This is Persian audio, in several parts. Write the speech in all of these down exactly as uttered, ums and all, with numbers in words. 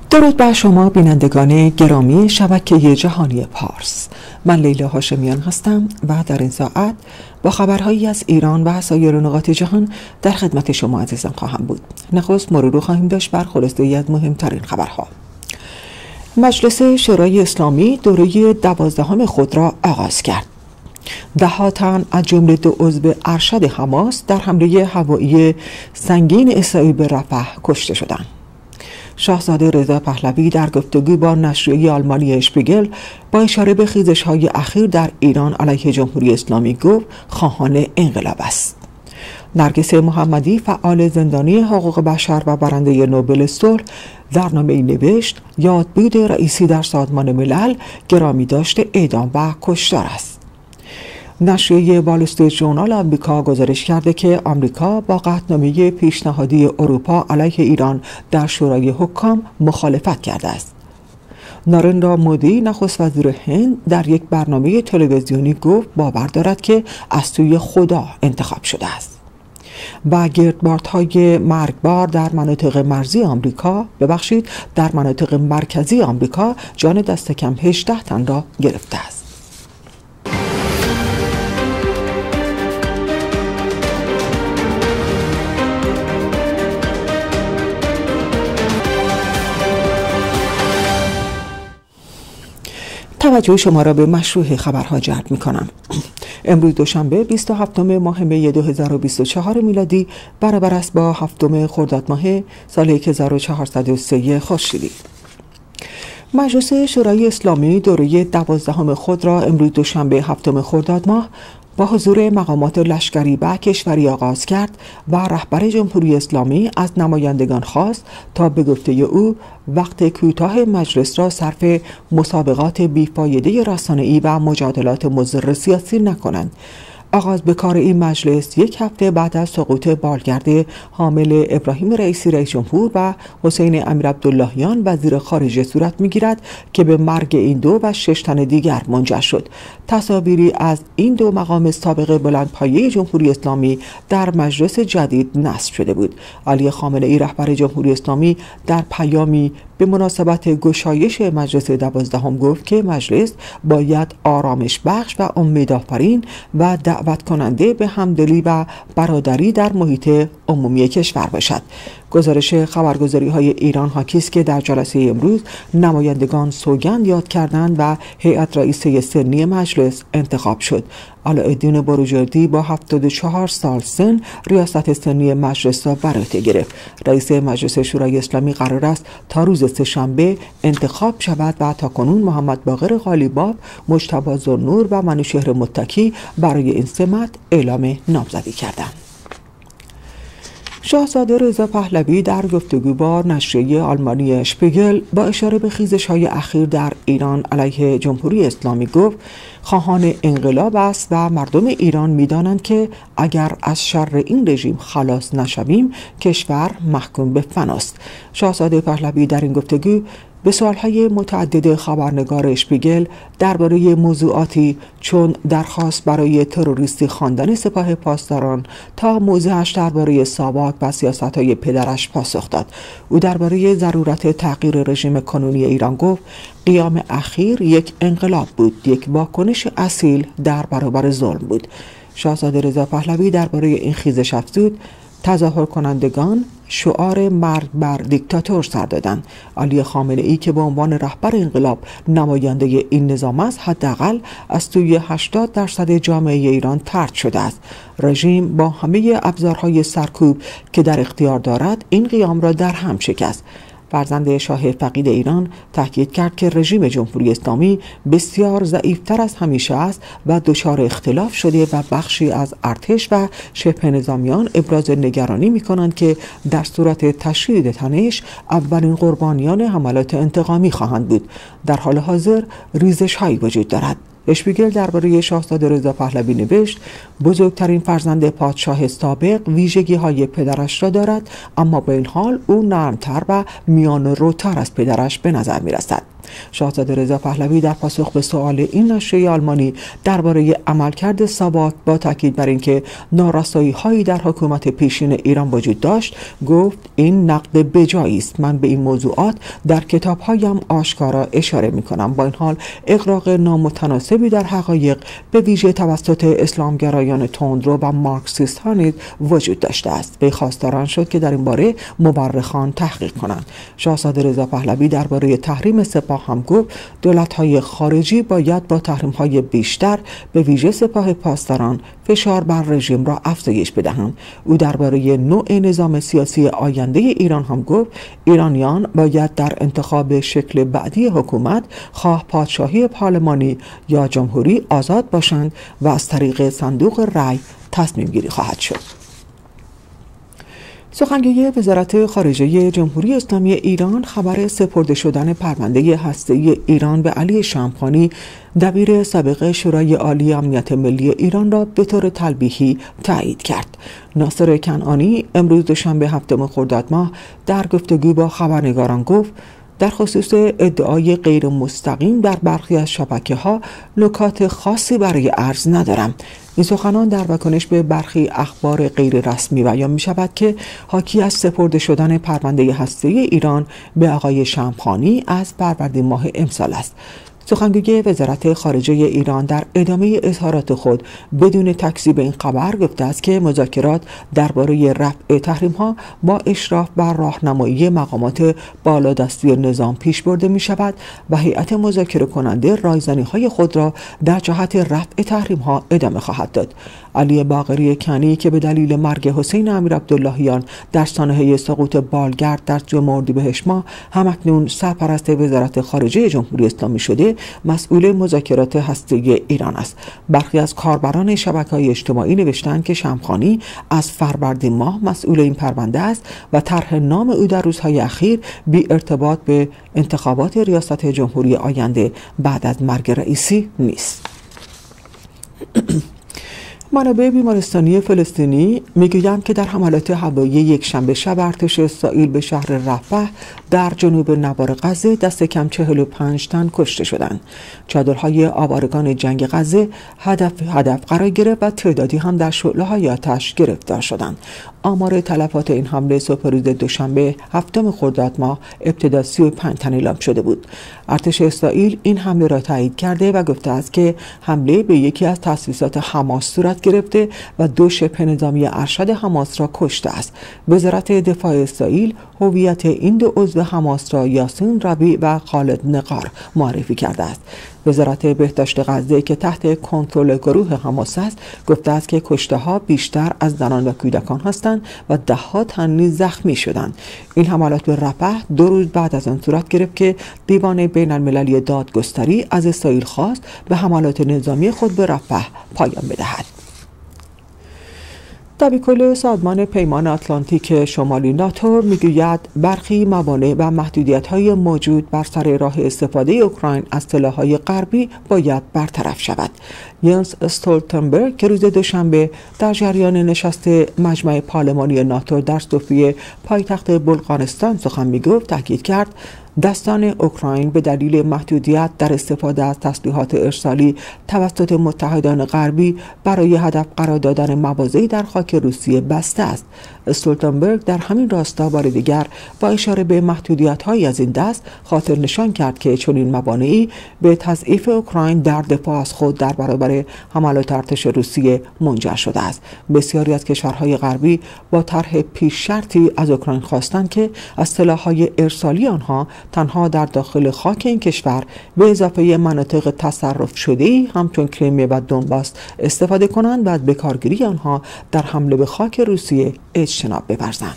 درود بر شما بینندگان گرامی شبکه جهانی پارس. من لیلا هاشمیان هستم و در این ساعت با خبرهایی از ایران و سایر نقاط جهان در خدمت شما عزیزان خواهم بود. نخست مرور خواهیم داشت بر خلاصه‌ای از مهمترین خبرها. مجلس شورای اسلامی دوره دوازدهم خود را آغاز کرد. ده ها تن از جمله دو عضو ارشد حماس در حمله هوایی سنگین اسرائیل به رفح کشته شدند. شاهزاده رضا پهلوی در گفتگو با نشریه آلمانی اشپیگل با اشاره به خیزش‌های اخیر در ایران علیه جمهوری اسلامی گفت خواهان انقلاب است. نرگس محمدی فعال زندانی حقوق بشر و برنده نوبل صلح در نامه‌ای نوشت یادبود رئیسی در سازمان ملل گرامی داشته اعدام و کشتار است. نشریه وال استریت ژورنال آمریکا گزارش کرده که آمریکا با قطعنامه پیشنهادی اروپا علیه ایران در شورای حکام مخالفت کرده است. نارندرا مودی نخست وزیر هند در یک برنامه تلویزیونی گفت باور دارد که از سوی خدا انتخاب شده است. و گردبادهای مرگبار در مناطق مرزی آمریکا ببخشید در مناطق مرکزی آمریکا جان دست کم هجده تن را گرفته است. توجه شما را به مشروع خبرها جلب می کنم. امروز دوشنبه بیست و هفتم ماه می دو هزار و بیست و چهار میلادی برابر است با هفتم خرداد ماه سال هزار و چهارصد و سه خورشیدی. مجلس شورای اسلامی دوره دوازدهم خود را امروز دوشنبه هفتم خرداد ماه با حضور مقامات لشکری و کشوری آغاز کرد و رهبر جمهوری اسلامی از نمایندگان خواست تا به گفته او وقت کوتاه مجلس را صرف مسابقات بیفایده رسانه‌ای و مجادلات مضر سیاسی نکنند. آغاز به کار این مجلس یک هفته بعد از سقوط بالگرد حامل ابراهیم رئیسی رئیس جمهور و حسین امیر عبداللهیان وزیر خارجه صورت می‌گیرد که به مرگ این دو و شش تن دیگر منجر شد. تصاویری از این دو مقام سابق بلندپایه جمهوری اسلامی در مجلس جدید نصب شده بود. علی خامنه‌ای رهبر جمهوری اسلامی در پیامی به مناسبت گشایش مجلس دوازدهم گفت که مجلس باید آرامش بخش و امیدآفرین و دعوت کننده به همدلی و برادری در محیط عمومی کشور باشد. گزارش خبرگزاری های ایران حاکی است که در جلسه امروز نمایندگان سوگند یاد کردند و هیئت رئیسه سنی مجلس انتخاب شد. علاءالدین بروجردی با هفتاد و چهار سال سن ریاست سنی مجلس را بر عهده گرفت. رئیس مجلس شورای اسلامی قرار است تا روز سه‌شنبه انتخاب شود و تاکنون محمد باقر قالیباف، مجتبی ذوالنور و منوچهر متکی برای این سمت اعلام نامزدی کردند. شاهزاده رضا پهلوی در گفتگو با نشریه آلمانی اشپیگل با اشاره به خیزش‌های اخیر در ایران علیه جمهوری اسلامی گفت خواهان انقلاب است و مردم ایران می‌دانند که اگر از شر این رژیم خلاص نشویم کشور محکوم به فناست. شاهزاده پهلوی در این گفتگو به سوالهای متعدد خبرنگار اشپیگل درباره موضوعاتی چون درخواست برای تروریستی خواندن سپاه پاسداران تا موضعش درباره ساواک و سیاست‌های پدرش پاسخ داد. او درباره ضرورت تغییر رژیم کنونی ایران گفت قیام اخیر یک انقلاب بود، یک واکنش اصیل در برابر ظلم بود. شاهزاده رضا پهلوی درباره این خیزش افزود تظاهر کنندگان شعار مرگ بر دیکتاتور سر دادند. علی خامنه‌ای که به عنوان رهبر انقلاب نماینده این نظام است حداقل از سوی هشتاد درصد جامعه ایران طرد شده است. رژیم با همه ابزارهای سرکوب که در اختیار دارد این قیام را در هم شکست. فرزند شاه فقید ایران تاکید کرد که رژیم جمهوری اسلامی بسیار ضعیفتر از همیشه است و دچار اختلاف شده و بخشی از ارتش و شبه نظامیان ابراز نگرانی می‌کنند که در صورت تشدید تنش اولین قربانیان حملات انتقامی خواهند بود. در حال حاضر ریزش‌هایی وجود دارد. اشپیگل درباره شاهزاده رضا پهلوی نوشت بزرگترین فرزند پادشاه سابق ویژگی‌های پدرش را دارد، اما با این حال او نرمتر و میان روتر از پدرش به نظر می‌رسد. شاهزاده رضا پهلوی در پاسخ به سؤال این نشریه آلمانی درباره عملکرد ساواک با تاکید بر اینکه نارسایی‌هایی در حکومت پیشین ایران وجود داشت گفت این نقد بجایی است. من به این موضوعات در کتاب‌هایم آشکارا اشاره می‌کنم. با این حال اغراق نامتناسبی در حقایق به ویژه توسط اسلامگرایان تندرو و مارکسیست‌ها نیز وجود داشته است. به خواستاران شد که در این باره مورخان تحقیق کنند. شاهزاده رضا پهلوی درباره تحریم سپاه هم گفت دولت‌های خارجی باید با تحریم‌های بیشتر به ویژه سپاه پاسداران فشار بر رژیم را افزایش بدهند. او درباره نوع نظام سیاسی آینده ایران هم گفت ایرانیان باید در انتخاب شکل بعدی حکومت خواه پادشاهی پارلمانی یا جمهوری آزاد باشند و از طریق صندوق رأی تصمیم گیری خواهد شد. سخنگوی وزارت خارجه جمهوری اسلامی ایران خبر سپرده شدن پرونده هسته‌ای ایران به علی شمخانی دبیر سابق شورای عالی امنیت ملی ایران را به طور تلبیحی تایید کرد. ناصر کنعانی امروز دوشنبه هفتم خرداد ماه در گفتگو با خبرنگاران گفت در خصوص ادعای غیر مستقیم در برخی از شبکه‌ها نکات خاصی برای عرض ندارم. این سخنان در واکنش به برخی اخبار غیر رسمی بیان می شود که حاکی از سپرده شدن پرونده هسته‌ای ایران به آقای شمخانی از فروردین ماه امسال است. سخنگوی وزارت خارجه ایران در ادامه اظهارات خود بدون تکذیب این خبر گفته است که مذاکرات درباره رفع تحریم‌ها با اشراف بر راهنمایی مقامات بالادستی نظام پیش برده می شود و هیئت مذاکره کننده رایزنی‌های خود را در جهت رفع تحریم‌ها ادامه خواهد داد. علی باقری کنی که به دلیل مرگ حسین امیر عبداللهیان در سانحه سقوط بالگرد در جمع اردیبهشت ماه همکنون سرپرست وزارت خارجه جمهوری اسلامی شده مسئول مذاکرات هسته‌ای ایران است. برخی از کاربران شبکه‌های اجتماعی نوشتند که شمخانی از فروردین ماه مسئول این پرونده است و طرح نام او در روزهای اخیر بی ارتباط به انتخابات ریاست جمهوری آینده بعد از مرگ رئیسی نیست. منابع بیمارستانی فلسطینی میگویند که در حملات هوایی یک شنبه شب ارتش اسرائیل به شهر رفح در جنوب نوار غزه دست کم چهل و پنج تن کشته شدند. چادرهای آوارگان جنگ غزه هدف هدف قرار گرفت و تعدادی هم در شعله‌های آتش گرفتار شدند. آمار تلفات این حمله صبح روز دوشنبه هفتم خرداد ماه ابتدا سی و پنج تن اعلام شده بود. ارتش اسرائیل این حمله را تایید کرده و گفته است که حمله به یکی از تأسیسات حماس صورت گرفته و دو شبه نظامی ارشد حماس را کشته است. وزارت دفاع اسرائیل هویت این دو عضو حماس را یاسین ربیع و خالد نقار معرفی کرده است. وزارت بهداشت غزه که تحت کنترل گروه حماس است گفته است که کشته‌ها بیشتر از زنان و کودکان هستند و ده‌ها تن نیز زخمی شدند. این حملات به رفح دو روز بعد از آن صورت گرفت که دیوان بین المللی دادگستری از اسرائیل خواست به حملات نظامی خود به رفح پایان بدهد. دبیرکل سازمان پیمان آتلانتیک شمالی ناتو میگوید برخی موانع و محدودیت‌های موجود بر سر راه استفاده اوکراین از سلاح‌های غربی باید برطرف شود. ینس استولتنبرگ که روز دوشنبه در جریان نشست مجمع پارلمانی ناتو در سوفیه پایتخت بلغارستان سخن میگفت تاکید کرد دستان اوکراین به دلیل محدودیت در استفاده از تسلیحات ارسالی توسط متحدان غربی برای هدف قرار دادن مواضعی در خاک روسیه بسته است. استولتنبرگ در همین راستا بار دیگر با اشاره به محدودیت‌هایی از این دست خاطر نشان کرد که چنین موانعی به تضعیف اوکراین در دفاع از خود در برابر حملات ارتش روسیه منجر شده است. بسیاری از کشورهای غربی با طرح پیش شرطی از اوکراین خواستند که از سلاح‌های ارسالی آنها تنها در داخل خاک این کشور به اضافه مناطق تصرف شده‌ای همچون کریمیا و دونباس استفاده کنند و از بکارگیری آنها در حمله به خاک روسیه اجتناب بورزند.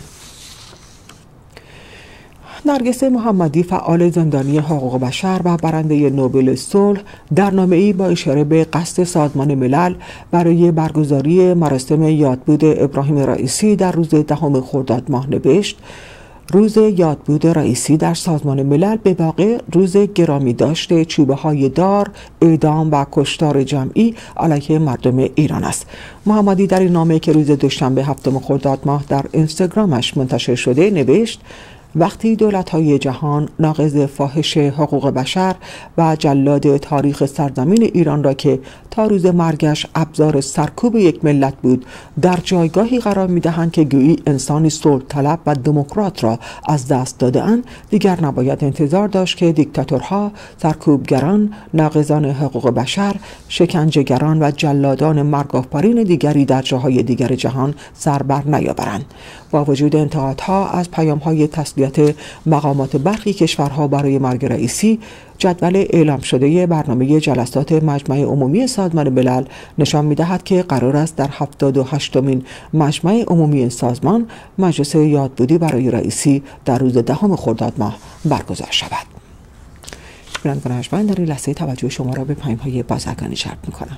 نرگس محمدی فعال زندانی حقوق بشر و برنده نوبل صلح در نامه‌ای با اشاره به قصد سازمان ملل برای برگزاری مراسم یادبود ابراهیم رئیسی در روز دهم خرداد ماه نوشت: روز یادبود رئیسی در سازمان ملل به واقع روز گرامی داشته چوبه های دار، اعدام و کشتار جمعی علیه مردم ایران است. محمدی در این نامه که روز دوشنبه هفتم خرداد ماه در اینستاگرامش منتشر شده نوشت: وقتی دولت‌های جهان ناقض فاحش حقوق بشر و جلاد تاریخ سرزمین ایران را که تا روز مرگش ابزار سرکوب یک ملت بود در جایگاهی قرار می‌دهند که گویی انسانی صلح طلب و دموکرات را از دست داده‌اند، دیگر نباید انتظار داشت که دیکتاتورها، سرکوبگران، ناقضان حقوق بشر، شکنجهگران و جلادان مرگ‌آفرین دیگری در جاهای دیگر جهان سر بر نیاورند. با وجود انتقادها از پیام‌های تسلیت مقامات برخی کشورها برای مرگ رئیسی، جدول اعلام شده برنامه جلسات مجمع عمومی سازمان ملل نشان می‌دهد که قرار است در هفتاد و هشتمین مجمع عمومی این سازمان مجلس یادبودی برای رئیسی در روز دهم خرداد ماه برگزار شود. بینندگان ارجمند، در این لحظه توجه شما را به پیام‌های بازرگانی جلب می‌کنم.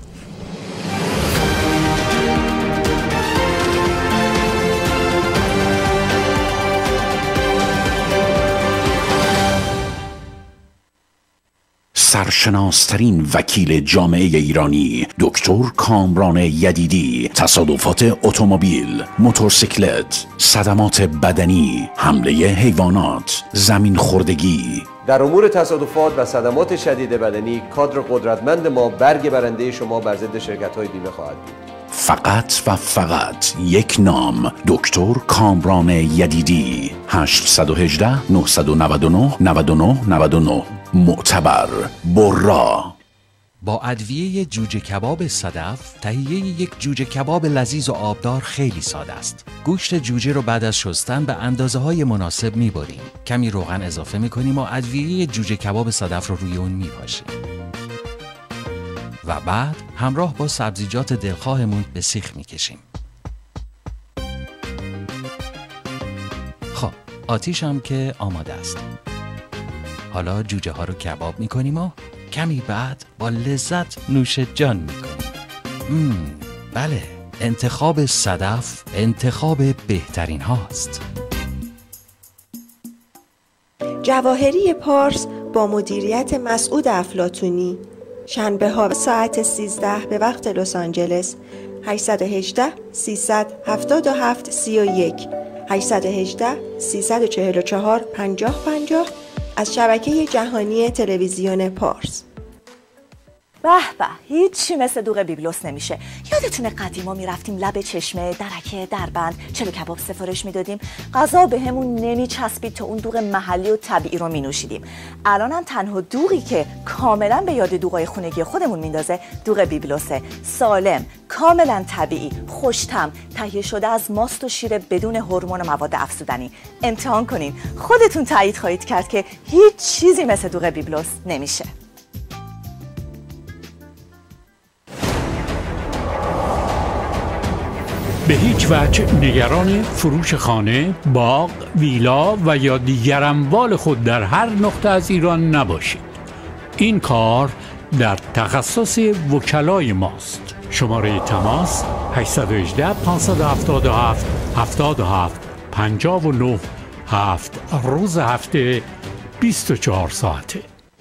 سرشناسترین وکیل جامعه ایرانی دکتر کامران یدیدی، تصادفات اتومبیل، موتورسیکلت، صدمات بدنی، حمله حیوانات، زمین خوردگی. در امور تصادفات و صدمات شدید بدنی کادر قدرتمند ما برگ برنده شما بر ضد شرکت‌های بیمه خواهد بود. فقط و فقط یک نام، دکتر کامران یدیدی. هشت یک هشت نه نه نه نه نه نه نه. معتبر، برا. با ادویه جوجه کباب صدف، تهیه یک جوجه کباب لذیذ و آبدار خیلی ساده است. گوشت جوجه رو بعد از شستن به اندازه های مناسب میبریم. کمی روغن اضافه میکنیم و ادویه جوجه کباب صدف رو روی اون میپاشیم. و بعد همراه با سبزیجات دلخواهمون به سیخ میکشیم. خب، آتیش هم که آماده است. حالا جوجه ها رو کباب میکنیم و کمی بعد با لذت نوش جان میکنیم. بله، انتخاب صدف انتخاب بهترین هاست. جواهری پارس با مدیریت مسعود افلاطونی، شنبه ها ساعت سیزده به وقت لس آنجلس. هشت یک هشت سه هفت هفت سه یک هشت یک هشت سه چهار چهار پنجاه پنجاه از شبکه جهانی تلویزیون پارس. به به، هیچی مثل دوغ بیبلوس نمیشه. یادتونه قدیما میرفتیم لب چشمه، درکه، دربند، چلو کباب سفارش میدادیم، غذا به همون نمیچسبید تا اون دوغ محلی و طبیعی رو مینوشیدیم. الانم تنها دوغی که کاملا به یاد دوغای خونگی خودمون میندازه دوغ بیبلوسه. سالم، کاملا طبیعی، خوش‌طعم، تهیه شده از ماست و شیر بدون هورمون و مواد افزودنی. امتحان کنین، خودتون تایید خواهید کرد که هیچ چیزی مثل دوغ بیبلوس نمیشه. به هیچ وجه نگران فروش خانه، باغ، ویلا و یا دیگر اموال خود در هر نقطه از ایران نباشید. این کار در تخصص وکلای ماست. شماره تماس هشت یک هشت پنج هفت هفت هفت هفت پنج نه هفت، روز هفته بیست و چهار ساعته.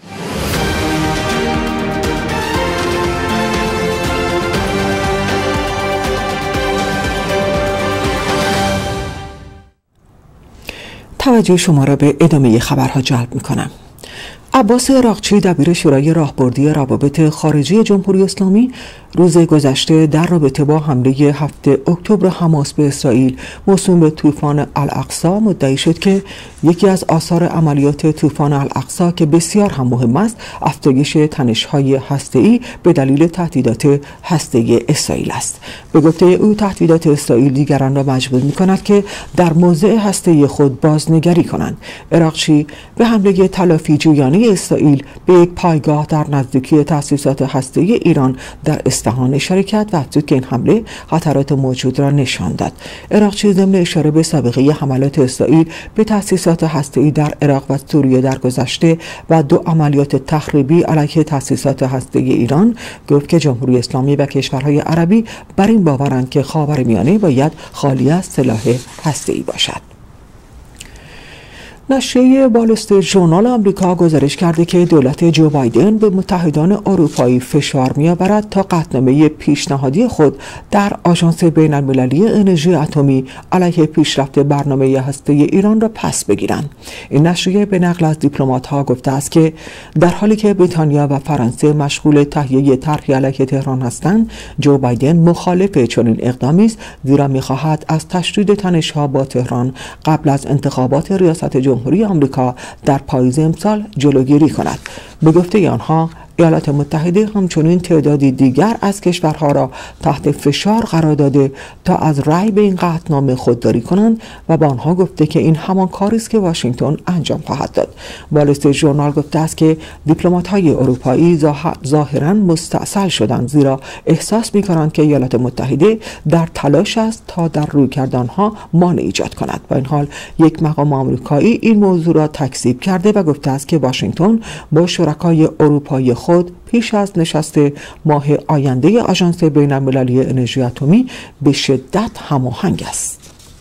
توجه شما را به ادامه خبرها جلب می‌کنم. عباس عراقچی، دبیر شورای راهبردی روابط خارجی جمهوری اسلامی، روز گذشته در رابطه با حمله هفتم اکتبر حماس به اسرائیل موسوم به طوفان الاقصی مدعی شد که یکی از آثار عملیات طوفان الاقصی که بسیار هم مهم است، افزایش تنش‌های هسته‌ای به دلیل تهدیدات هسته‌ای اسرائیل است. به گفته او، تهدیدات اسرائیل دیگران را مجبور می‌کند که در موضع هسته‌ای خود بازنگری کنند. عراقچی به حمله تلافی جویانه اسرائیل به یک پایگاه در نزدیکی تأسیسات هسته‌ای ایران در اصفهان اشاره کرد و افزود که این حمله خطرات موجود را نشان داد. عراقچی ضمن اشاره به سابقه حملات اسرائیل به تأسیسات هسته‌ای در عراق و سوریه در گذشته و دو عملیات تخریبی علیه تأسیسات هسته‌ای ایران گفت که جمهوری اسلامی و کشورهای عربی بر این باورند که خاورمیانه باید خالی از سلاح هسته‌ای باشد. نشریه وال استریت ژورنال آمریکا گزارش کرده که دولت جو بایدن به متحدان اروپایی فشار می‌آورد تا قطعنامه پیشنهادی خود در آژانس بین‌المللی انرژی اتمی علیه پیشرفت برنامه هسته ایران را پس بگیرند. این نشریه به نقل از دیپلمات‌ها گفته است که در حالی که بریتانیا و فرانسه مشغول تهیه طرحی علیه تهران هستند، جو بایدن مخالف چنین اقدامی است، زیرا می‌خواهد از تشدید تنش‌ها با تهران قبل از انتخابات ریاست جمهوری آمریکا در پاییز امسال جلوگیری کند. به گفته آنها، ایالات متحده همچنین تعدادی دیگر از کشورها را تحت فشار قرار داده تا از رأی به این قطعنامه خودداری کنند و با آنها گفته که این همان کاری است که واشنگتن انجام خواهد داد. وال استریت ژورنال گفته است که دیپلمات‌های اروپایی ظاهراً مستعسل شدند، زیرا احساس می‌کنند که ایالات متحده در تلاش است تا در رویکرد آنها مانع ایجاد کند. با این حال یک مقام آمریکایی این موضوع را تکذیب کرده و گفته است که واشنگتن با شرکای اروپایی خود پیش از نشست ماه آینده آژانس بین‌المللی انرژی اتمی به شدت هماهنگ است.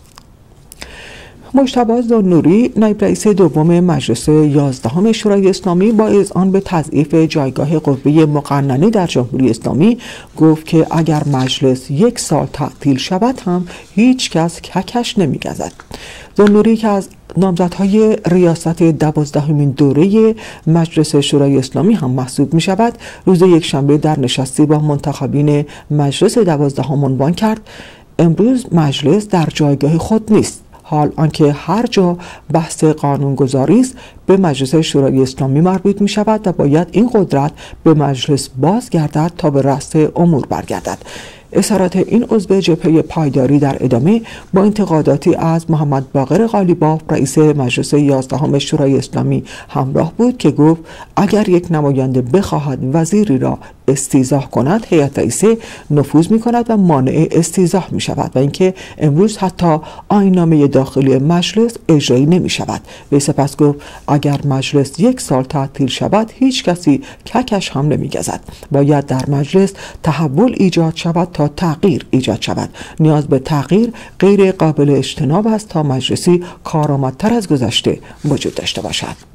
مجتبی ذوالنوری، نایب رئیس دوم مجلس یازدهم شورای اسلامی، با اذعان به تضعیف جایگاه قوه مقننه در جمهوری اسلامی گفت که اگر مجلس یک سال تعطیل شود هم هیچ کس ککش نمی‌گزد. ذوالنوری که از نامزدهای ریاست دوازدهمین دوره مجلس شورای اسلامی هم محسوب می شود، روز یکشنبه در نشستی با منتخبین مجلس دوازدهم عنوان کرد: امروز مجلس در جایگاه خود نیست، حال آنکه هر جا بحث قانونگذاری است به مجلس شورای اسلامی مربوط می شود و باید این قدرت به مجلس بازگردد تا به رأس امور برگردد. اظهارات این عضو جبهه پایداری در ادامه با انتقاداتی از محمد باقر قالیباف، رئیس مجلس یازدهم شورای اسلامی، همراه بود که گفت اگر یک نماینده بخواهد وزیری را استیضاح کند، هیئت رئیسه نفوذ می کند و مانع استیضاح می شود و اینکه امروز حتی آیین‌نامه داخلی مجلس اجرایی نمی شود. و سپس گفت اگر مجلس یک سال تعطیل شود هیچ کسی ککش هم نمی گزد. باید در مجلس تحول ایجاد شود تا تغییر ایجاد شود. نیاز به تغییر غیر قابل اجتناب است تا مجلسی کارآمدتر از گذشته وجود داشته باشد.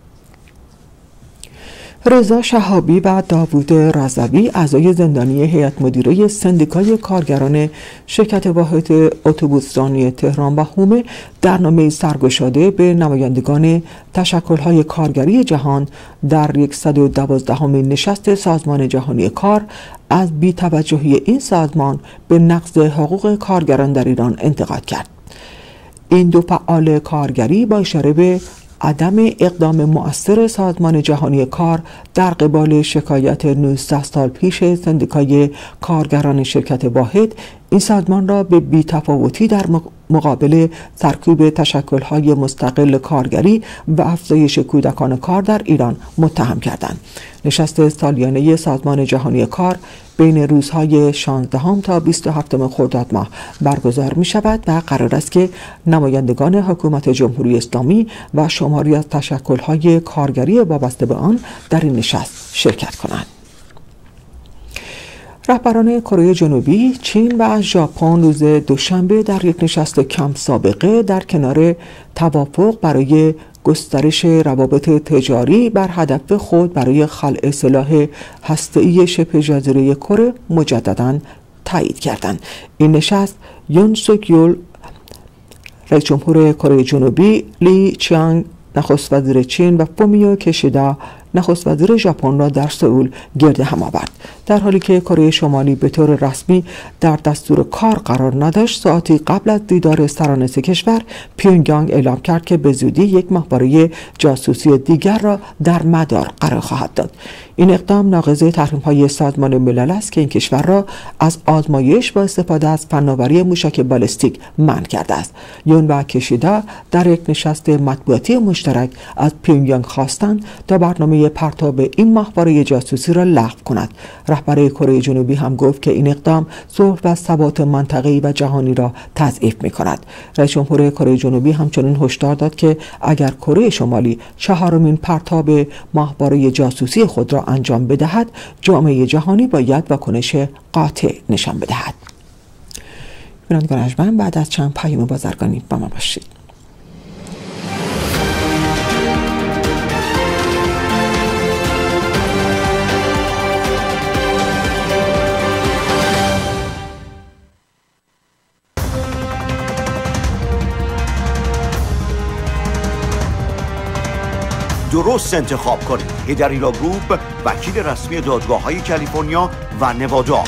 رضا شهابی و داوود رضوی، اعضای زندانی هیئت مدیره سندیکای کارگران شرکت واحد اتوبوسرانی تهران و حومه، در نامه‌ای سرگشاده به نمایندگان تشکل‌های کارگری جهان در صد و دوازدهمین نشست سازمان جهانی کار از بی‌توجهی این سازمان به نقض حقوق کارگران در ایران انتقاد کرد. این دو فعال کارگری با اشاره به عدم اقدام مؤثر سازمان جهانی کار در قبال شکایت نوزده سال پیش سندیکای کارگران شرکت واحد، این سازمان را به بی‌تفاوتی در مقابل ترکیب تشکل‌های مستقل کارگری و افزایش کودکان کار در ایران متهم کردند. نشست سالیانه سازمان جهانی کار بین روزهای شانزدهم تا بیست و هفتم خرداد ماه برگزار می شود و قرار است که نمایندگان حکومت جمهوری اسلامی و شماری از تشکل‌های کارگری وابسته به آن در این نشست شرکت کنند. رهبران کره جنوبی، چین و ژاپن روز دوشنبه در یک نشست کم سابقه در کنار توافق برای گسترش روابط تجاری بر هدف خود برای خلع سلاح هسته‌ای شبه جزیره کره مجدداً تایید کردند. این نشست یون سوک یول، رئیس جمهور کره جنوبی، لی چیانگ، نخست وزیر چین، و فومیو کشیدا، نخست وزیر ژاپن را در سئول گرد هم آورد. در حالی که کره شمالی به طور رسمی در دستور کار قرار نداشت، ساعتی قبل از دیدار سران سه کشور، پیونگیانگ اعلام کرد که به زودی یک ماهواره جاسوسی دیگر را در مدار قرار خواهد داد. این اقدام ناقض تحریم‌های سازمان ملل است که این کشور را از آزمایش با استفاده از فناوری موشک بالستیک منع کرده است. یون و کشیدا در یک نشست مطبوعاتی مشترک از پیونگیانگ خواستند تا برنامه پرتاب این ماهواره جاسوسی را لغو کند. رهبر کره جنوبی هم گفت که این اقدام صلح و ثبات منطقه‌ای و جهانی را تضعیف می‌کند. رئیس جمهور کره جنوبی همچنین هشدار داد که اگر کره شمالی چهارمین پرتاب ماهواره جاسوسی خود را انجام بدهد، جامعه جهانی باید واکنش قاطع نشان بدهد. بینندگان ارجمند، بعد از چند پیام بازرگانی با ما باشید. درست انتخاب کنید. هیدری لا گروپ، وکیل رسمی دادگاه‌های کالیفرنیا و نوادا.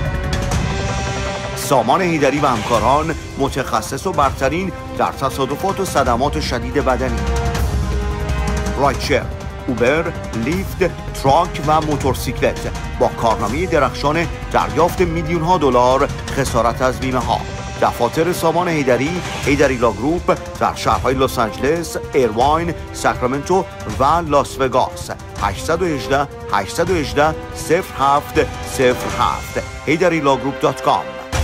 سامان هیدری و همکاران، متخصص و برترین در تصادفات و صدمات شدید بدنی. رایتشر، اوبر، لیفت، تراک و موتورسیکلت با کارنامه درخشان دریافت میلیون ها دلار خسارت از بیمه ها. دفاتر سامان هیدری، هیدری لا گروپ در شهرهای لس آنجلس، ایرواین، ساکرامنتو و لاس وگاس. هشت یک هشت هشت یک هشت صفر هفت صفر هفت هیدری لا گروپ دات کام.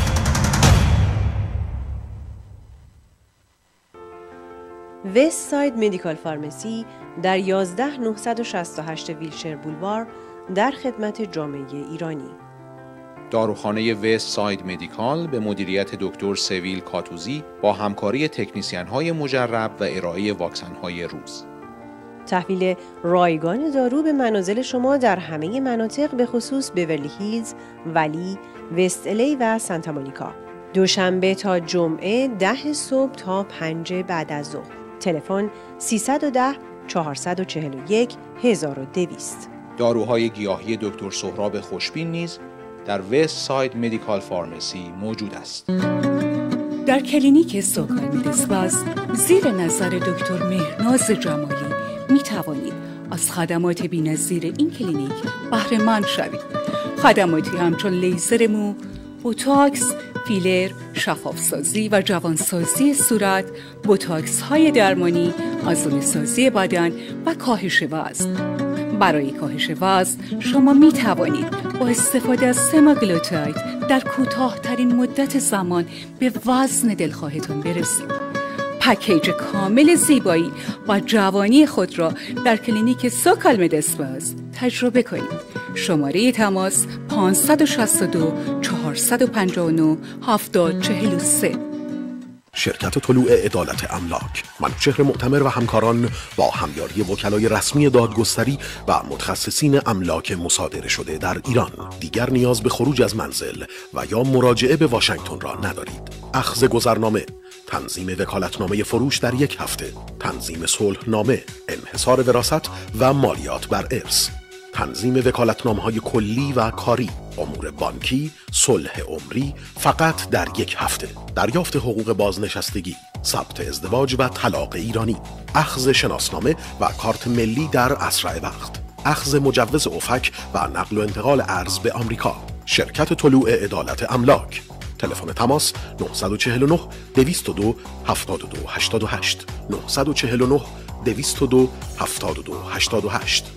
وست ساید مدیکال فارمسی در یازده هزار نهصد و شصت و هشت ویلشر بولوار در خدمت جامعه ایرانی. داروخانه وست ساید مدیکال به مدیریت دکتر سویل کاتوزی با همکاری تکنیسیان‌های مجرب و ارائه واکسن‌های روز. تحویل رایگان دارو به منازل شما در همه مناطق به خصوص بیورلی هیلز، ولی، وست الی و سانتا مونیکا. دوشنبه تا جمعه ده صبح تا پنج بعد از ظهر. تلفن سیصد و ده چهارصد و چهل و یک هزار و دویست. داروهای گیاهی دکتر سهراب خوشبین نیز در وست ساید مدیکال فارمسی موجود است. در کلینیک سوکال مدسپاس زیر نظر دکتر مهرناز جمالی می توانید از خدمات بی‌نظیر این کلینیک بهره مند شوید. خدماتی همچون لیزر مو، بوتاکس، فیلر، شفافسازی و جوانسازی صورت، بوتاکس های درمانی، آزون سازی بدن و کاهش وزن. برای کاهش وزن شما می توانید با استفاده از سماگلوتاید در کوتاه‌ترین مدت زمان به وزن دلخواهتان برسید. پکیج کامل زیبایی و جوانی خود را در کلینیک سوکال مدسپاس تجربه کنید. شماره تماس پانصد و شصت و دو چهارصد و پنجاه و نه هفتاد چهل و سه. شرکت طلوع عدالت املاک، منوچهر معتمر و همکاران با همیاری وکلای رسمی دادگستری و متخصصین املاک مصادره شده در ایران دیگر نیاز به خروج از منزل و یا مراجعه به واشنگتن را ندارید. اخذ گذرنامه، تنظیم وکالتنامه فروش در یک هفته، تنظیم صلحنامه، انحصار وراثت و مالیات بر ارث، تنظیم وکالتنامه‌های کلی و کاری، امور بانکی، صلح عمری فقط در یک هفته، دریافت حقوق بازنشستگی، ثبت ازدواج و طلاق ایرانی، اخذ شناسنامه و کارت ملی در اسرع وقت، اخذ مجوز افک و نقل و انتقال ارز به آمریکا. شرکت طلوع عدالت املاک. تلفن تماس نه چهار نه دویست و دو هفتاد و دو هشتاد و هشت نه چهار نه دویست و دو هفتاد و دو هشتاد و هشت.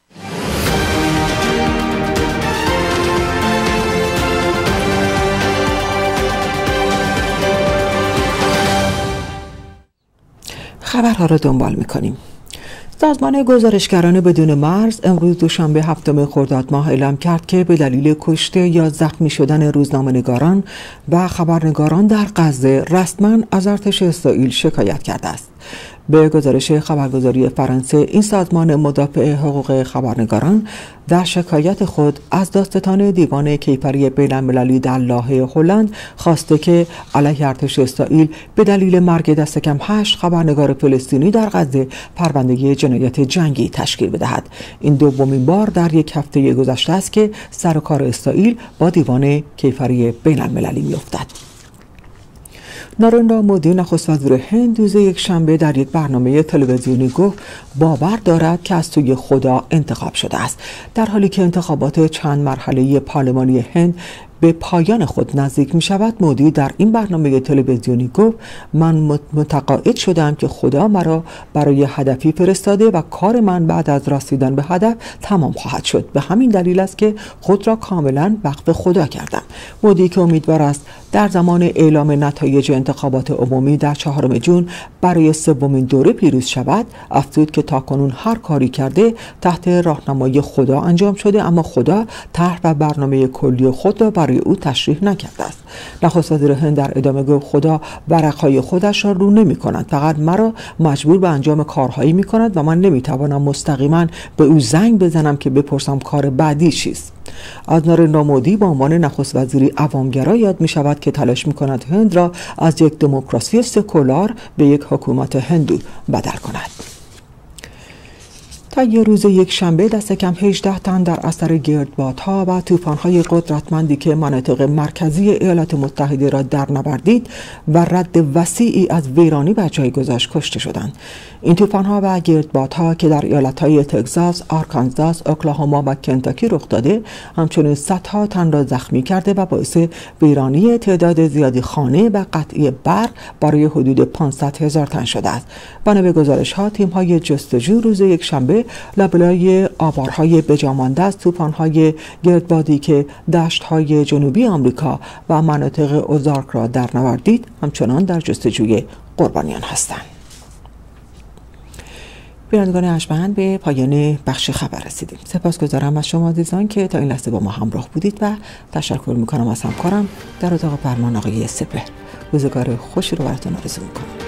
خبرها را دنبال می‌کنیم. سازمان گزارشگران بدون مرز امروز دوشنبه هفتم خرداد ماه اعلام کرد که به دلیل کشته یا زخمی شدن روزنامه‌نگاران و خبرنگاران در غزه رسما از ارتش اسرائیل شکایت کرده است. به گزارش خبرگزاری فرانسه، این سازمان مدافع حقوق خبرنگاران در شکایت خود از دادستان دیوان کیفری بین‌المللی در لاهه هلند خواسته که علیه ارتش اسرائیل به دلیل مرگ دست کم هشت خبرنگار فلسطینی در غزه پرونده جنایت جنگی تشکیل بدهد. این دومین بار در یک هفته گذشته است که سر و کار اسرائیل با دیوان کیفری بین‌المللی می‌افتد. نارندرا مودی نخست وزیر هند روز یک شنبه در یک برنامه تلویزیونی گفت باور دارد که از سوی خدا انتخاب شده است، در حالی که انتخابات چند مرحله‌ای پارلمانی هند به پایان خود نزدیک می شود. مودی در این برنامه تلویزیونی گفت من متقاعد شدم که خدا مرا برای هدفی فرستاده و کار من بعد از رسیدن به هدف تمام خواهد شد. به همین دلیل است که خود را کاملا وقف خدا کردم. مودی که امیدوار است در زمان اعلام نتایج انتخابات عمومی در چهارم جون برای سومین دوره پیروز شود، افزود که تاکنون هر کاری کرده تحت راهنمایی خدا انجام شده، اما خدا طرح و برنامه کلی خود را برای او تشریح نکرده است. نخست وزیر هند در ادامه گفت خدا ورقهای خودش را رو نمی کند، فقط مرا مجبور به انجام کارهایی می کند و من نمی توانم مستقیما به او زنگ بزنم که بپرسم کار بعدی چیست. از نارندرا مودی با عنوان نخست وزیری عوامگرا یاد می شود که تلاش می کند هند را از یک دموکراسی سکولار به یک حکومت هندو بدل کند. تا یه روز یک شنبه دست کم هجده تن در اثر گردبادها و طوفان‌های قدرتمندی که مناطق مرکزی ایالات متحده را در نوردید و رد وسیعی از ویرانی بر جای گذاشت کشته شدند. این طوفان‌ها و گردبادها که در ایالت‌های تگزاس، آرکانزاس، اوکلاهوما و کنتاکی رخ داده، همچنین صدها تن را زخمی کرده و باعث ویرانی تعداد زیادی خانه و قطعی برق برای حدود پانصد هزار تن شده است. بنا به گزارش‌ها، تیم‌های جستجو روز یک شنبه لابلای آوارهای بجامانده از طوفان‌های گردبادی که دشت‌های جنوبی آمریکا و مناطق اوزارک را در نوردید، همچنان در جستجوی قربانیان هستند. بینندگان ارجمند، به پایان بخش خبر رسیدیم. سپاسگزارم از شما عزیزان که تا این لحظه با ما همراه بودید و تشکر میکنم از همکارم در اتاق فرمان آقای سپهر. روزگار خوشی رو براتون آرزو میکنم.